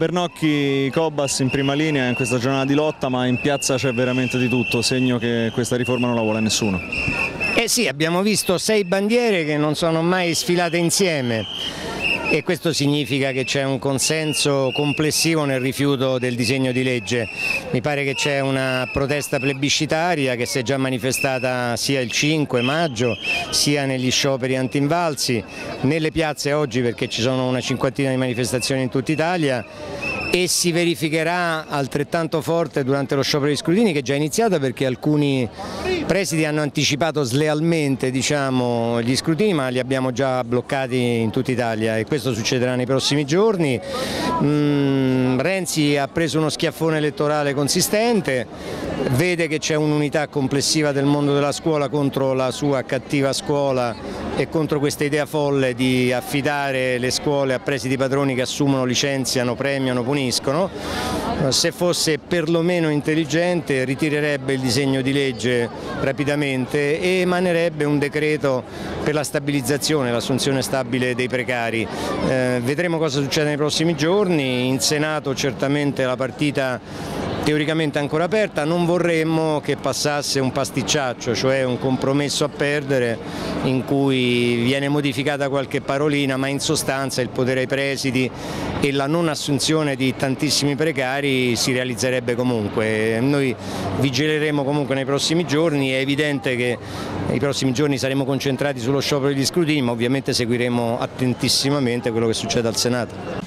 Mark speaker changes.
Speaker 1: Bernocchi, Cobas in prima linea in questa giornata di lotta, ma in piazza c'è veramente di tutto, segno che questa riforma non la vuole nessuno.
Speaker 2: Eh sì, abbiamo visto 6 bandiere che non sono mai sfilate insieme e questo significa che c'è un consenso complessivo nel rifiuto del disegno di legge. Mi pare che c'è una protesta plebiscitaria che si è già manifestata sia il 5 maggio sia negli scioperi anti-invalsi, nelle piazze oggi perché ci sono una cinquantina di manifestazioni in tutta Italia, e si verificherà altrettanto forte durante lo sciopero di scrutini, che è già iniziato perché alcuni presidi hanno anticipato slealmente, diciamo, gli scrutini, ma li abbiamo già bloccati in tutta Italia e questo succederà nei prossimi giorni. Renzi ha preso uno schiaffone elettorale consistente, vede che c'è un'unità complessiva del mondo della scuola contro la sua cattiva scuola e contro questa idea folle di affidare le scuole a presidi padroni che assumono, licenziano, premiano, puniscono. Se fosse perlomeno intelligente ritirerebbe il disegno di legge rapidamente e emanerebbe un decreto per la stabilizzazione, l'assunzione stabile dei precari. Vedremo cosa succede nei prossimi giorni. In Senato certamente la partita teoricamente ancora aperta, non vorremmo che passasse un pasticciaccio, cioè un compromesso a perdere in cui viene modificata qualche parolina, ma in sostanza il potere ai presidi e la non assunzione di tantissimi precari si realizzerebbe comunque. Noi vigileremo comunque nei prossimi giorni, è evidente che nei prossimi giorni saremo concentrati sullo sciopero degli scrutini, ma ovviamente seguiremo attentissimamente quello che succede al Senato.